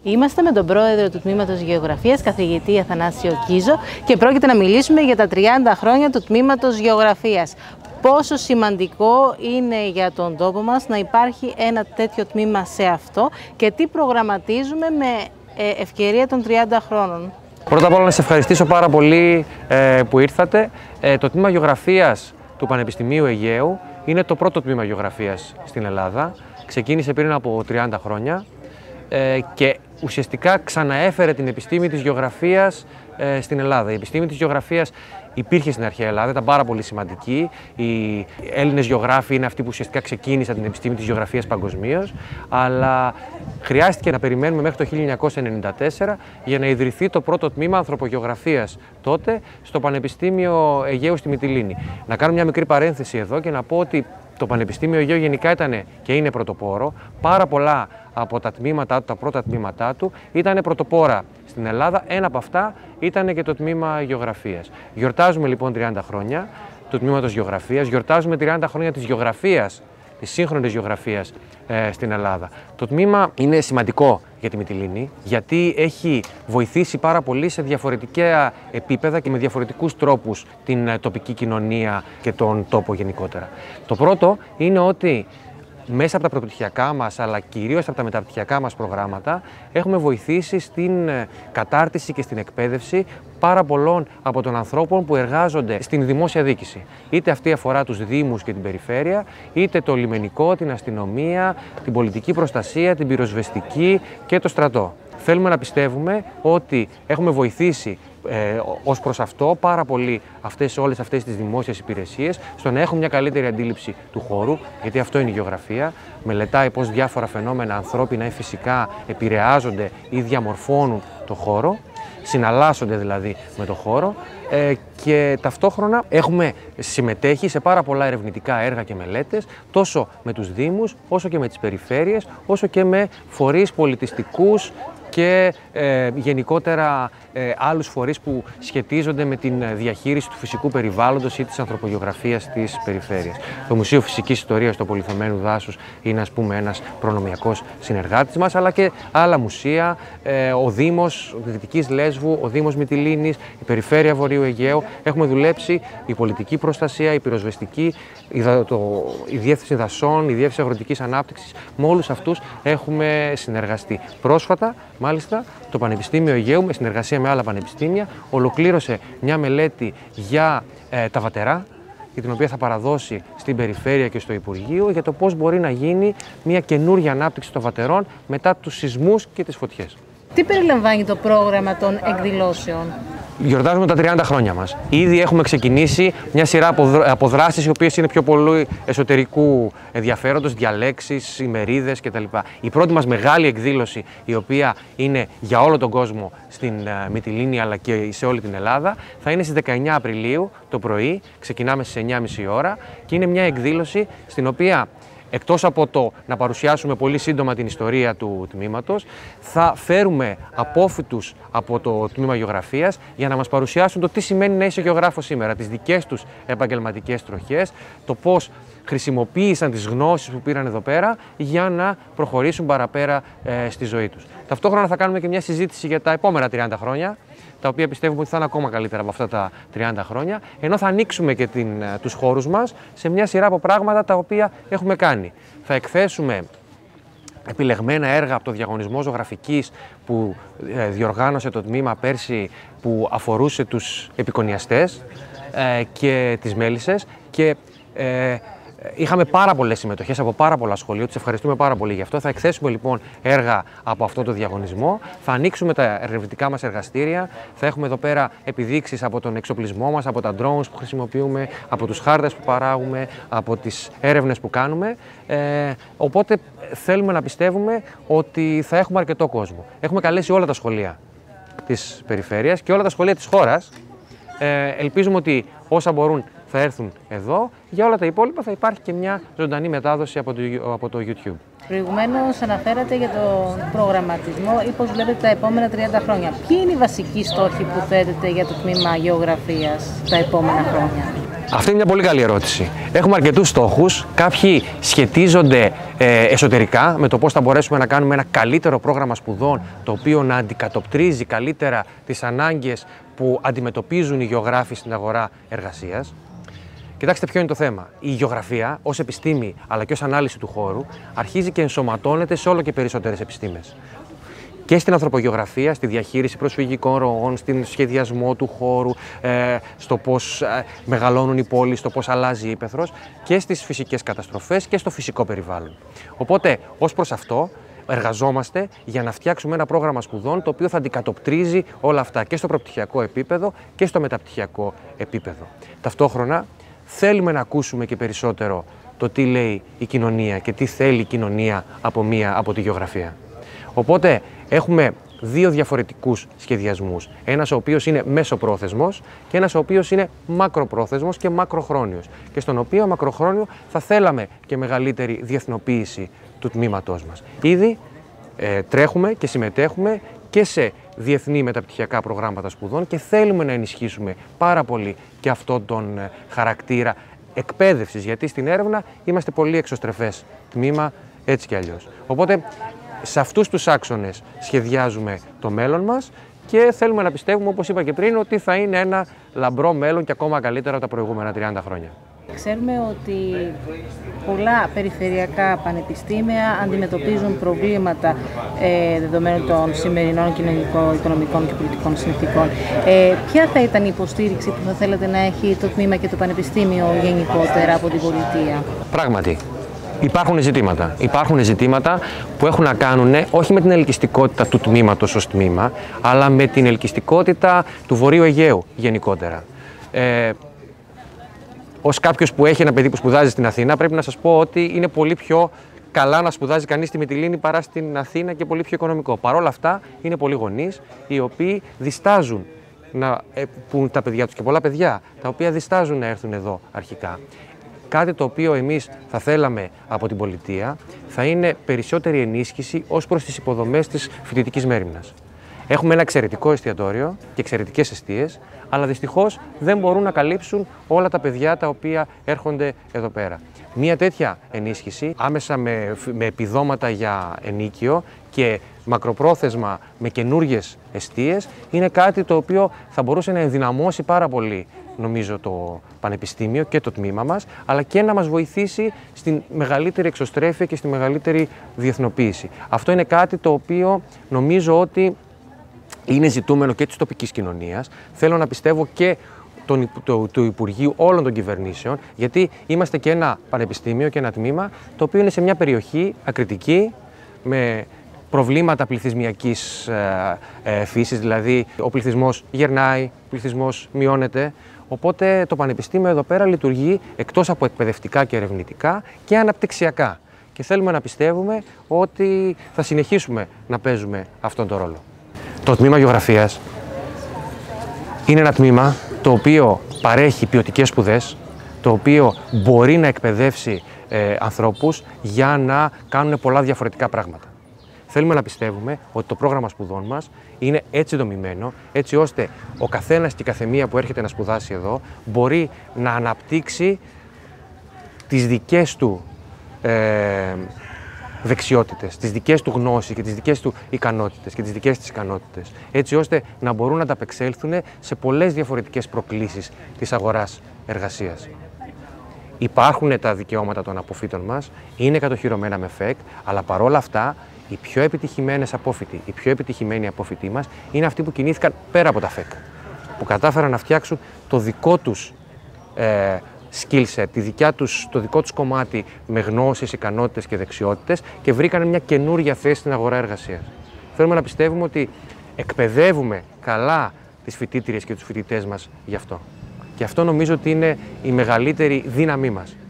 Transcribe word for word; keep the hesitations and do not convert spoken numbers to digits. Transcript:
Είμαστε με τον πρόεδρο του Τμήματος Γεωγραφίας, καθηγητή Αθανάσιο Κίζο, και πρόκειται να μιλήσουμε για τα τριάντα χρόνια του Τμήματος Γεωγραφίας. Πόσο σημαντικό είναι για τον τόπο μας να υπάρχει ένα τέτοιο τμήμα σε αυτό και τι προγραμματίζουμε με ευκαιρία των τριάντα χρόνων. Πρώτα απ' όλα να σας ευχαριστήσω πάρα πολύ ε, που ήρθατε. Ε, το Τμήμα Γεωγραφίας του Πανεπιστημίου Αιγαίου είναι το πρώτο τμήμα γεωγραφίας στην Ελλάδα. Ξεκίνησε πριν από τριάντα χρόνια ε, και ουσιαστικά ξαναέφερε την επιστήμη της γεωγραφίας ε, στην Ελλάδα. Η επιστήμη της γεωγραφίας υπήρχε στην αρχαία Ελλάδα, ήταν πάρα πολύ σημαντική. Οι Έλληνες γεωγράφοι είναι αυτοί που ουσιαστικά ξεκίνησαν την επιστήμη της γεωγραφίας παγκοσμίως, αλλά χρειάστηκε να περιμένουμε μέχρι το χίλια εννιακόσια ενενήντα τέσσερα για να ιδρυθεί το πρώτο τμήμα ανθρωπογεωγραφίας τότε στο Πανεπιστήμιο Αιγαίου στη Μυτιλήνη. Να κάνω μια μικρή παρένθεση εδώ και να πω ότι το Πανεπιστήμιο Αιγαίου γενικά ήταν και είναι πρωτοπόρο. Πάρα πολλά από τα τμήματά του, τα πρώτα τμήματά του, ήταν πρωτοπόρα στην Ελλάδα. Ένα από αυτά ήταν και το τμήμα γεωγραφίας. Γιορτάζουμε λοιπόν τριάντα χρόνια του Τμήματος Γεωγραφίας, γιορτάζουμε τριάντα χρόνια της γεωγραφίας, της σύγχρονης γεωγραφίας ε, στην Ελλάδα. Το τμήμα είναι σημαντικό για τη Μυτιλήνη, γιατί έχει βοηθήσει πάρα πολύ σε διαφορετικά επίπεδα και με διαφορετικούς τρόπους την ε, τοπική κοινωνία και τον τόπο γενικότερα. Το πρώτο είναι ότι μέσα από τα προπτυχιακά μας, αλλά κυρίως από τα μεταπτυχιακά μας προγράμματα, έχουμε βοηθήσει στην κατάρτιση και στην εκπαίδευση πάρα πολλών από των ανθρώπων που εργάζονται στην δημόσια διοίκηση. Είτε αυτή αφορά τους δήμους και την περιφέρεια, είτε το λιμενικό, την αστυνομία, την πολιτική προστασία, την πυροσβεστική και το στρατό. Θέλουμε να πιστεύουμε ότι έχουμε βοηθήσει ε, ως προς αυτό πάρα πολύ αυτές, όλες αυτές τις δημόσιες υπηρεσίες στο να έχουν μια καλύτερη αντίληψη του χώρου, γιατί αυτό είναι η γεωγραφία. Μελετάει πώς διάφορα φαινόμενα ανθρώπινα ή φυσικά επηρεάζονται ή διαμορφώνουν το χώρο, συναλλάσσονται δηλαδή με το χώρο, ε, και ταυτόχρονα έχουμε συμμετέχει σε πάρα πολλά ερευνητικά έργα και μελέτες, τόσο με τους δήμους, όσο και με τις περιφέρειες, όσο και με φορείς πολιτιστικούς και ε, γενικότερα ε, άλλους φορείς που σχετίζονται με την διαχείριση του φυσικού περιβάλλοντος ή της ανθρωπογεωγραφίας της περιφέρειας. Το Μουσείο Φυσικής Ιστορίας του Πολυθεμένου Δάσους είναι, ας πούμε, ένας προνομιακός συνεργάτης μας, αλλά και άλλα μουσεία, ε, ο Δήμος Δυτικής Λέσβου, ο Δήμος Μυτιλήνης, η Περιφέρεια Βορείου Αιγαίου. Έχουμε δουλέψει η πολιτική προστασία, η πυροσβεστική, η, το, η Διεύθυνση Δασών, η Διεύθυνση Αγροτικής Ανάπτυξης. Με όλους αυτούς έχουμε συνεργαστεί. Πρόσφατα, μάλιστα, το Πανεπιστήμιο Αιγαίου, με συνεργασία με άλλα πανεπιστήμια, ολοκλήρωσε μια μελέτη για ε, τα βατερά, για την οποία θα παραδώσει στην Περιφέρεια και στο Υπουργείο, για το πώς μπορεί να γίνει μια καινούργια ανάπτυξη των βατερών μετά τους σεισμούς και τις φωτιές. Τι περιλαμβάνει το πρόγραμμα των εκδηλώσεων? Γιορτάζουμε τα τριάντα χρόνια μας. Ήδη έχουμε ξεκινήσει μια σειρά από δράσεις, οι οποίες είναι πιο πολύ εσωτερικού ενδιαφέροντος, διαλέξεις, ημερίδες κτλ. Η πρώτη μας μεγάλη εκδήλωση, η οποία είναι για όλο τον κόσμο στην Μυτιλήνη αλλά και σε όλη την Ελλάδα, θα είναι στις δεκαεννιά Απριλίου το πρωί. Ξεκινάμε στις εννιά και μισή ώρα και είναι μια εκδήλωση στην οποία, εκτός από το να παρουσιάσουμε πολύ σύντομα την ιστορία του τμήματος, θα φέρουμε απόφοιτους από το Τμήμα Γεωγραφίας για να μας παρουσιάσουν το τι σημαίνει να είσαι γεωγράφος σήμερα, τις δικές τους επαγγελματικές τροχές, το πώς χρησιμοποίησαν τις γνώσεις που πήραν εδώ πέρα για να προχωρήσουν παραπέρα ε, στη ζωή τους. Ταυτόχρονα θα κάνουμε και μια συζήτηση για τα επόμενα τριάντα χρόνια, τα οποία πιστεύουμε ότι θα είναι ακόμα καλύτερα από αυτά τα τριάντα χρόνια, ενώ θα ανοίξουμε και την, τους χώρους μας σε μια σειρά από πράγματα τα οποία έχουμε κάνει. Θα εκθέσουμε επιλεγμένα έργα από το διαγωνισμό ζωγραφικής που ε, διοργάνωσε το τμήμα πέρσι, που αφορούσε τους επικονιαστές ε, και τις μέλισσες, και ε, είχαμε πάρα πολλές συμμετοχές από πάρα πολλά σχολεία, τους ευχαριστούμε πάρα πολύ γι' αυτό. Θα εκθέσουμε λοιπόν έργα από αυτό το διαγωνισμό, θα ανοίξουμε τα ερευνητικά μας εργαστήρια, θα έχουμε εδώ πέρα επιδείξεις από τον εξοπλισμό μας, από τα drones που χρησιμοποιούμε, από τους χάρτες που παράγουμε, από τις έρευνες που κάνουμε. Ε, οπότε θέλουμε να πιστεύουμε ότι θα έχουμε αρκετό κόσμο. Έχουμε καλέσει όλα τα σχολεία της περιφέρειας και όλα τα σχολεία της χώρας. Ε, ελπίζουμε ότι όσα μπορούν θα έρθουν εδώ. Για όλα τα υπόλοιπα θα υπάρχει και μια ζωντανή μετάδοση από το, από το YouTube. Προηγουμένως αναφέρατε για τον προγραμματισμό ή πώς βλέπετε τα επόμενα τριάντα χρόνια. Ποιοι είναι οι βασικοί στόχοι που θέτετε για το τμήμα γεωγραφίας τα επόμενα χρόνια? Αυτή είναι μια πολύ καλή ερώτηση. Έχουμε αρκετούς στόχους. Κάποιοι σχετίζονται ε, εσωτερικά με το πώς θα μπορέσουμε να κάνουμε ένα καλύτερο πρόγραμμα σπουδών, το οποίο να αντικατοπτρίζει καλύτερα τις ανάγκες που αντιμετωπίζουν οι γεωγράφοι στην αγορά εργασίας. Κοιτάξτε ποιο είναι το θέμα. Η γεωγραφία ως επιστήμη αλλά και ως ανάλυση του χώρου αρχίζει και ενσωματώνεται σε όλο και περισσότερες επιστήμες. Και στην ανθρωπογεωγραφία, στη διαχείριση προσφυγικών ροών, στην σχεδιασμό του χώρου, ε, στο πώς ε, μεγαλώνουν οι πόλεις, στο πώς αλλάζει η ύπαιθρος, και στις φυσικές καταστροφές και στο φυσικό περιβάλλον. Οπότε, ως προς αυτό, εργαζόμαστε για να φτιάξουμε ένα πρόγραμμα σπουδών το οποίο θα αντικατοπτρίζει όλα αυτά και στο προπτυχιακό επίπεδο και στο μεταπτυχιακό επίπεδο. Ταυτόχρονα, θέλουμε να ακούσουμε και περισσότερο το τι λέει η κοινωνία και τι θέλει η κοινωνία από, μία, από τη γεωγραφία. Οπότε έχουμε δύο διαφορετικούς σχεδιασμούς. Ένας ο οποίος είναι μεσοπρόθεσμος και ένας ο οποίος είναι μακροπρόθεσμος και μακροχρόνιος. Και στον οποίο μακροχρόνιο θα θέλαμε και μεγαλύτερη διεθνοποίηση του τμήματός μας. Ήδη ε, τρέχουμε και συμμετέχουμε και σε διεθνή μεταπτυχιακά προγράμματα σπουδών και θέλουμε να ενισχύσουμε πάρα πολύ και αυτόν τον ε, χαρακτήρα εκπαίδευσης, γιατί στην έρευνα είμαστε πολύ εξωστρεφές τμήμα έτσι κι αλλιώς. Οπότε σε αυτούς τους άξονες σχεδιάζουμε το μέλλον μας και θέλουμε να πιστεύουμε, όπως είπα και πριν, ότι θα είναι ένα λαμπρό μέλλον και ακόμα καλύτερα από τα προηγούμενα τριάντα χρόνια. Ξέρουμε ότι πολλά περιφερειακά πανεπιστήμια αντιμετωπίζουν προβλήματα ε, δεδομένου των σημερινών κοινωνικών, οικονομικών και πολιτικών συνθηκών. Ε, ποια θα ήταν η υποστήριξη που θα θέλετε να έχει το τμήμα και το πανεπιστήμιο γενικότερα από την πολιτεία? Πράγματι. Υπάρχουν ζητήματα. Υπάρχουν ζητήματα που έχουν να κάνουν όχι με την ελκυστικότητα του τμήματος ως τμήμα, αλλά με την ελκυστικότητα του Βορείου Αιγαίου γενικότερα. Ε, ως κάποιος που έχει ένα παιδί που σπουδάζει στην Αθήνα, πρέπει να σας πω ότι είναι πολύ πιο καλά να σπουδάζει κανείς στη Μυτιλήνη παρά στην Αθήνα και πολύ πιο οικονομικό. Παρ' όλα αυτά, είναι πολλοί γονείς οι οποίοι διστάζουν να πουν τα παιδιά τους, και πολλά παιδιά τα οποία διστάζουν να έρθουν εδώ αρχικά. Κάτι το οποίο εμείς θα θέλαμε από την πολιτεία θα είναι περισσότερη ενίσχυση ως προς τις υποδομές της φοιτητικής μέριμνας. Έχουμε ένα εξαιρετικό εστιατόριο και εξαιρετικές εστίες, αλλά δυστυχώς δεν μπορούν να καλύψουν όλα τα παιδιά τα οποία έρχονται εδώ πέρα. Μία τέτοια ενίσχυση, άμεσα με, με επιδόματα για ενίκιο και μακροπρόθεσμα με καινούργιες εστίες, είναι κάτι το οποίο θα μπορούσε να ενδυναμώσει πάρα πολύ, νομίζω, το πανεπιστήμιο και το τμήμα μας, αλλά και να μας βοηθήσει στην μεγαλύτερη εξωστρέφεια και στη μεγαλύτερη διεθνοποίηση. Αυτό είναι κάτι το οποίο νομίζω ότι είναι ζητούμενο και της τοπικής κοινωνίας. Θέλω να πιστεύω και του, του, του Υπουργείου όλων των κυβερνήσεων, γιατί είμαστε και ένα πανεπιστήμιο και ένα τμήμα το οποίο είναι σε μια περιοχή ακριτική, με προβλήματα πληθυσμιακής ε, ε, φύσης, δηλαδή ο πληθυσμός γερνάει, ο πληθυσμός μειώνεται. Οπότε το πανεπιστήμιο εδώ πέρα λειτουργεί εκτός από εκπαιδευτικά και ερευνητικά και αναπτυξιακά. Και θέλουμε να πιστεύουμε ότι θα συνεχίσουμε να παίζουμε αυτόν τον ρόλο. Το τμήμα γεωγραφίας είναι ένα τμήμα το οποίο παρέχει ποιοτικές σπουδές, το οποίο μπορεί να εκπαιδεύσει ε, ανθρώπους για να κάνουν πολλά διαφορετικά πράγματα. Θέλουμε να πιστεύουμε ότι το πρόγραμμα σπουδών μας είναι έτσι δομημένο, έτσι ώστε ο καθένας και η καθεμία που έρχεται να σπουδάσει εδώ μπορεί να αναπτύξει τις δικές του ε, δεξιότητες, τις δικές του γνώσεις και τις δικές του ικανότητες και τις δικές της ικανότητες, έτσι ώστε να μπορούν να ανταπεξέλθουν σε πολλές διαφορετικές προκλήσεις της αγοράς εργασίας. Υπάρχουν τα δικαιώματα των αποφύτων μας, είναι κατοχυρωμένα με ΦΕΚ, αλλά παρόλα αυτά οι πιο επιτυχημένες απόφοιτοι, οι πιο επιτυχημένοι απόφοιτοι μας είναι αυτοί που κινήθηκαν πέρα από τα ΦΕΚ, που κατάφεραν να φτιάξουν το δικό τους ε, skill set, τη δικιά τους, το δικό τους κομμάτι με γνώσεις, ικανότητες και δεξιότητες και βρήκαν μια καινούργια θέση στην αγορά εργασίας. Θέλουμε να πιστεύουμε ότι εκπαιδεύουμε καλά τις φοιτήτριες και τους φοιτητές μας γι' αυτό. Και αυτό νομίζω ότι είναι η μεγαλύτερη δύναμή μας.